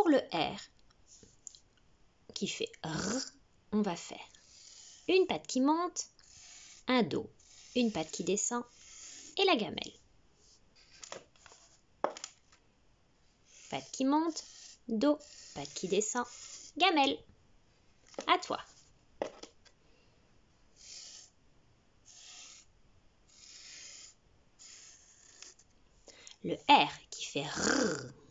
Pour le R qui fait R, on va faire une patte qui monte, un Do, une patte qui descend et la gamelle. Patte qui monte, Do, patte qui descend, gamelle. À toi. Le R qui fait R,